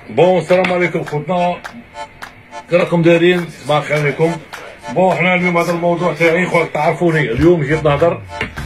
بون السلام عليكم خوتنا، كي راكم دايرين؟ صباح الخير عليكم. بون حنا اليوم هذا الموضوع تاعي خويا تعرفوني، اليوم جيت نهضر.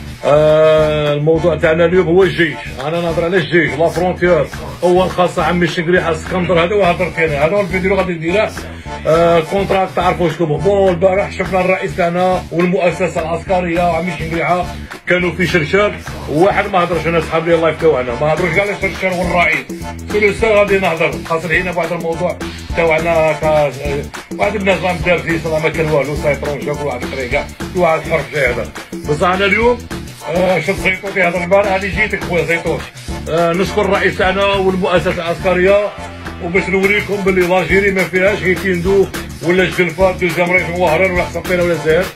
الموضوع تاعنا اليوم هو الجيش. انا نهضر على الجيش لا فرونتيير. اول خاصه عمي الشنقريحه اسكندر، هذا وهضرت انا، هذا هو الفيديو غادي نديره. كونتراكت تعرفوا شكون. بون البارح شفنا الرئيس تاعنا والمؤسسه العسكريه وعمي الشنقريحه كانوا في شرشار، وواحد ما هضرش. انا صحاب لي اللايف تاعنا ما هضروش كاع على شرشار والرئيس. كل سنه غادي نهضر، خاطر هنا بعض الموضوع تاعنا واحد الناس راهم دارسين ما كان والو، سيطرون شافوا واحد الطريقه، واحد حر جاي هذا. بصح انا اليوم شفت زيتوت يهضر البارح، هاني جيتك خويا زيتوت. نشكر الرئيس تاعنا والمؤسسه العسكريه، وباش نوريكم باللي لاجيري ما فيهاش غير تيندو ولا جلفات دوزيام ريجون وهران ولا حسقينا ولا الجزائر.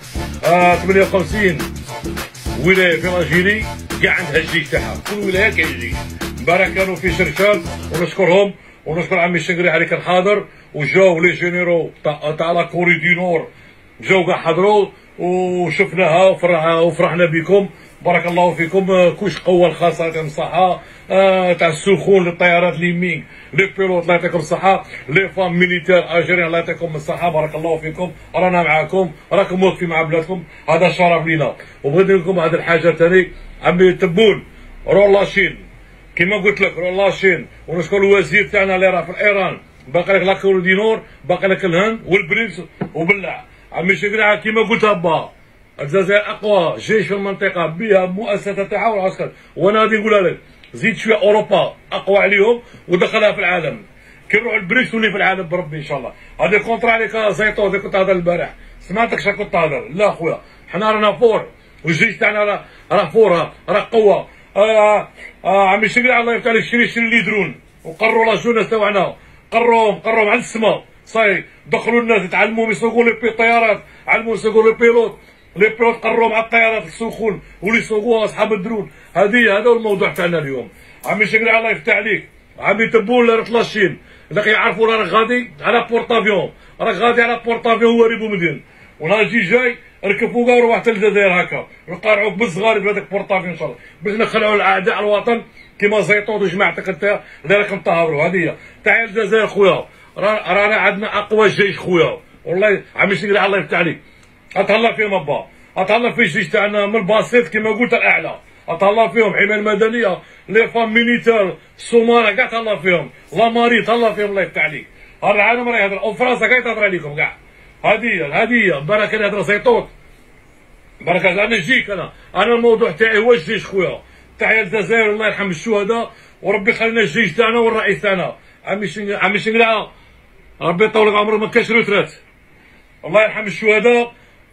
58 ولايه في لاجيري كاع عندها الجيش تاعها، كل ولايه كاين الجيش. البارح كانوا في شرشال ونشكرهم، ونشكر عمي الشنقريحه اللي كان حاضر، وجاو لي جينيرو تاع لا كوري دي نور جاو كاع حضروا وشفناها وفرحنا بكم. بارك الله فيكم. كوش قوه الخاصه يعطيهم الصحه، تاع السخون للطيارات لي ميغ لي بيلوت الله يعطيكم الصحه، لي فام ميليتير اجرين الله يعطيكم الصحه. بارك الله فيكم، رانا معاكم، راكم واقفين مع بلادكم، هذا شرف لينا. وبغيت نقول لكم هذه الحاجه ثاني، عمي تبون روح لاشين كيما قلت لك، روح لاشين. ونشكر الوزير تاعنا اللي راه في ايران، باقي لك لاكور دي نور، باقي لك الهند والبريكس وبالله. عمي الشنقريحه كيما قلت با، الجزائر اقوى جيش في المنطقه بها مؤسسه تاعها والعسكر، وانا غادي نقولها لك، زيد شويه اوروبا اقوى عليهم ودخلها في العالم. كي نروح البريكس تولي في العالم بربي ان شاء الله. هذه كونترا عليك زيتو اللي كنت هضر البارح، سمعتك شا كنت هضر. لا خويا حنا رانا فور، والجيش تاعنا راه فور، راه قوه. عمي الشنقريحه الله يفتح عليك، شري لي درون وقروا لا جوناس تاعنا، قروهم على السما صاي. دخلوا الناس يتعلموا يسوقوا لي طيارات، علموا يسوقوا لي بيلوت قروهم على الطيارات السخون واللي يسوقوها اصحاب الدرون. هذا هو الموضوع تاعنا اليوم. عمي الشنقريحه الله يفتح عليك، عمي تبون لا راه لاشين اللي يعرفوا راك غادي على بورتافيون، راك غادي على بورتافيون هو ريبو مدين، ونهار جاي ركب فوقها وروح حتى للجزائر هكا، يقارعوك بالصغار بهذاك بورتافيون ان شاء الله، باش نخلعوا الاعداء الوطن كيما زيطون وجماعتك انت اللي راكم تهاوروا. هذه هي تاع الجزائر خويا، رانا عندنا اقوى جيش خويا والله. عمي الشنقريحه الله يفتح عليك، اتهلا فيهم ابا، اتهلا في الجيش تاعنا من البسيط كيما قلت الاعلى، اتهلا فيهم. الحمايه المدنيه، لي فام ميليتير، السوماره كاع تهلا فيهم، لا ماري تهلا فيهم الله يفتح عليك. هذا العالم راه يهضر، وفرنسا كاع تهضر عليكم كاع. هذه بركه اللي يهضر زيتوت، بركه. انا نجيك، انا الموضوع تاعي هو الجيش خويا. تحيا الجزائر، الله يرحم الشهداء، وربي يخلينا الجيش تاعنا والرئيس تاعنا. عمي الشنقريحه ربي يطول عمره، ما كاش روترات، الله يرحم الشهداء.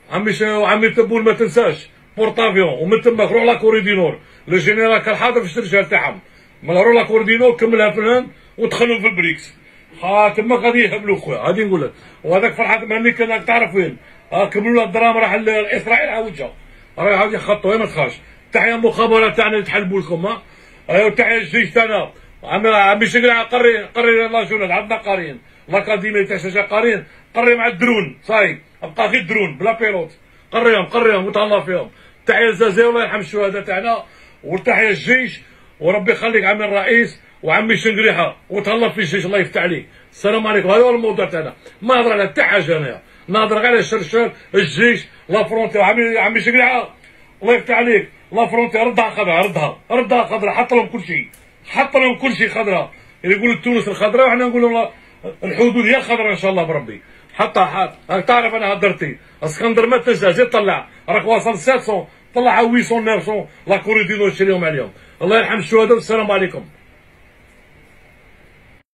عمي تبون ما تنساش بورتافيون، ومن تماك روح لا كوري دي نور. لو جينيرال كان حاضر في الشرشال تاعهم، مالا روح لا كوري دي نور كملها في الهند ودخلهم في البريكس. تماك غادي يهبلوا خويا، غادي نقول لك. وهذاك فرحات مهني كان تعرف وين، كملوا الدراهم راح لاسرائيل عاودها، راه عاود يخطوا ما تخافش. تحيا المخابرات تاعنا اللي تحلبوا لكم. ايوا تحيا الجيش تاعنا. عمي الشنقريحه قري لا جونال، عندنا قارين لاكاديمي تاع شجاع قارين، قري مع الدرون صاي، بقى غير الدرون بلا بيلوت، قريهم وتهلا فيهم. تحيا الجزائر الله يرحم الشهداء تاعنا، وتحيا الجيش، وربي يخليك عمي الرئيس وعمي الشنقريحه، وتهلا في الجيش الله يفتح عليك. السلام عليكم. هذا هو الموضوع تاعنا، ما نهضر على حتى حاجه انايا، نهضر غير على الشرشار، الجيش، لا فرونتي. عمي الشنقريحه الله يفتح عليك، لا فرونتي ردها خضراء، ردها خضراء، حط لهم كل شيء خضراء. يقولوا تونس الخضراء وحنا نقول لهم الحدود هي الخضراء ان شاء الله بربي. حتى تعرف انا هدرتي اسكندر ما تنسى، زيد طلع راك واصل 700، طلع 800 900 لا كوري دي نور شريهم عليهم. الله يرحم الشهداء والسلام عليكم.